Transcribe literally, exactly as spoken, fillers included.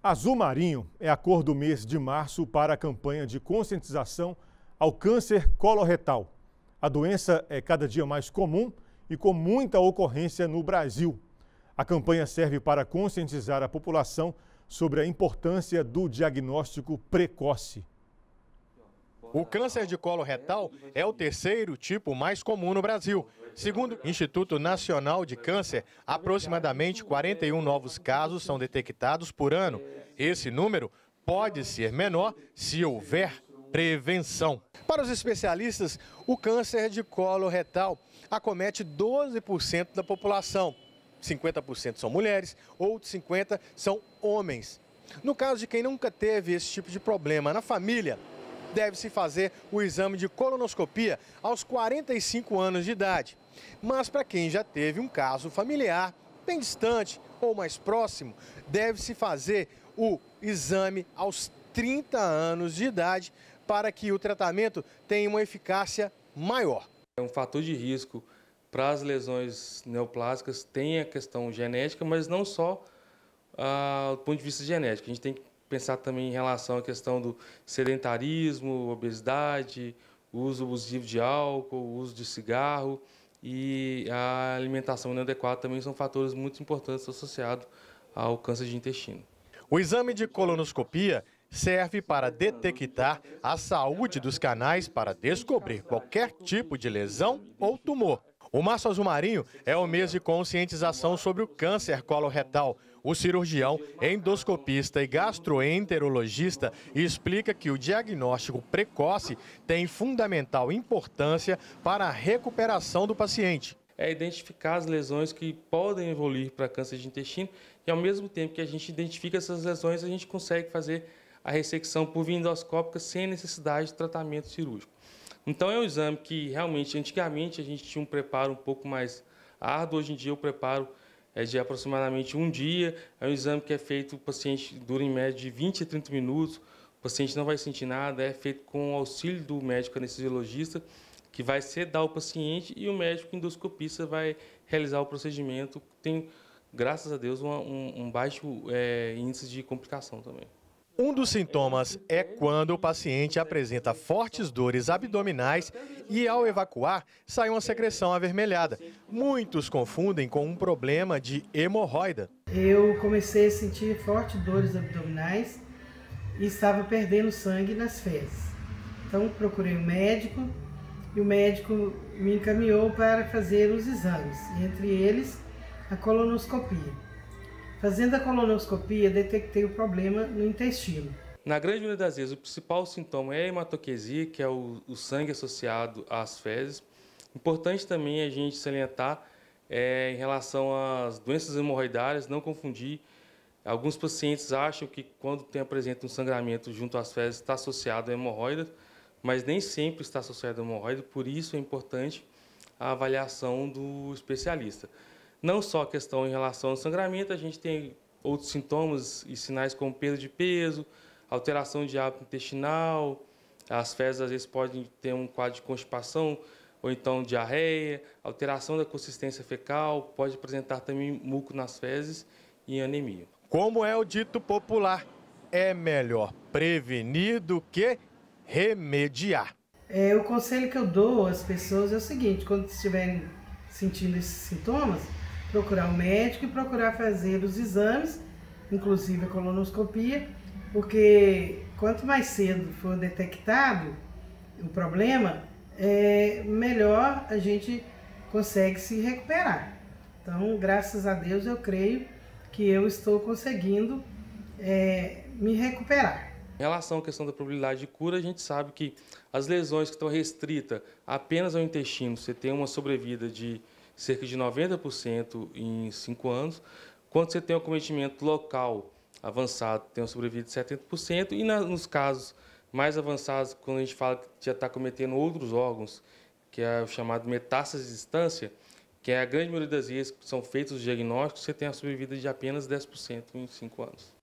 Azul marinho é a cor do mês de março para a campanha de conscientização ao câncer coloretal. A doença é cada dia mais comum e com muita ocorrência no Brasil. A campanha serve para conscientizar a população sobre a importância do diagnóstico precoce. O câncer de colo retal é o terceiro tipo mais comum no Brasil. Segundo o Instituto Nacional de Câncer, aproximadamente quarenta e um novos casos são detectados por ano. Esse número pode ser menor se houver prevenção. Para os especialistas, o câncer de colo retal acomete doze por cento da população. cinquenta por cento são mulheres, outros cinquenta por cento são homens. No caso de quem nunca teve esse tipo de problema na família, deve-se fazer o exame de colonoscopia aos quarenta e cinco anos de idade. Mas para quem já teve um caso familiar, bem distante ou mais próximo, deve-se fazer o exame aos trinta anos de idade para que o tratamento tenha uma eficácia maior. É um fator de risco para as lesões neoplásicas, tem a questão genética, mas não só ah, do ponto de vista genético. A gente tem que pensar também em relação à questão do sedentarismo, obesidade, uso abusivo de álcool, uso de cigarro e a alimentação inadequada também são fatores muito importantes associados ao câncer de intestino. O exame de colonoscopia serve para detectar a saúde dos canais para descobrir qualquer tipo de lesão ou tumor. O Março Azul Marinho é o mês de conscientização sobre o câncer coloretal. O cirurgião, endoscopista e gastroenterologista explica que o diagnóstico precoce tem fundamental importância para a recuperação do paciente. É identificar as lesões que podem evoluir para câncer de intestino e, ao mesmo tempo que a gente identifica essas lesões, a gente consegue fazer a ressecção por via endoscópica sem necessidade de tratamento cirúrgico. Então é um exame que realmente, antigamente, a gente tinha um preparo um pouco mais árduo, hoje em dia o preparo é de aproximadamente um dia, é um exame que é feito, o paciente dura em média de vinte a trinta minutos, o paciente não vai sentir nada, é feito com o auxílio do médico anestesiologista, que vai sedar o paciente e o médico endoscopista vai realizar o procedimento, tem, graças a Deus, um, um baixo é, índice de complicação também. Um dos sintomas é quando o paciente apresenta fortes dores abdominais e, ao evacuar, sai uma secreção avermelhada. Muitos confundem com um problema de hemorroida. Eu comecei a sentir fortes dores abdominais e estava perdendo sangue nas fezes. Então procurei um médico e o médico me encaminhou para fazer os exames, entre eles a colonoscopia. Fazendo a colonoscopia, detectei o problema no intestino. Na grande maioria das vezes, o principal sintoma é a hematoquesia, que é o, o sangue associado às fezes. Importante também a gente salientar é, em relação às doenças hemorroidárias, não confundir. Alguns pacientes acham que quando tem apresenta um sangramento junto às fezes está associado a hemorroida, mas nem sempre está associado a hemorroida, por isso é importante a avaliação do especialista. Não só a questão em relação ao sangramento, a gente tem outros sintomas e sinais como perda de peso, alteração de hábito intestinal, as fezes às vezes podem ter um quadro de constipação ou então diarreia, alteração da consistência fecal, pode apresentar também muco nas fezes e anemia. Como é o dito popular, é melhor prevenir do que remediar. É, o conselho que eu dou às pessoas é o seguinte: quando estiverem sentindo esses sintomas, procurar o médico e procurar fazer os exames, inclusive a colonoscopia, porque quanto mais cedo for detectado o problema, é melhor a gente consegue se recuperar. Então, graças a Deus, eu creio que eu estou conseguindo é, me recuperar. Em relação à questão da probabilidade de cura, a gente sabe que as lesões que estão restritas apenas ao intestino, você tem uma sobrevida de cerca de noventa por cento em cinco anos. Quando você tem um acometimento local avançado, tem uma sobrevida de setenta por cento. E na, nos casos mais avançados, quando a gente fala que já está cometendo outros órgãos, que é o chamado metástase de distância, que é a grande maioria das vezes que são feitos os diagnósticos, você tem a sobrevida de apenas dez por cento em cinco anos.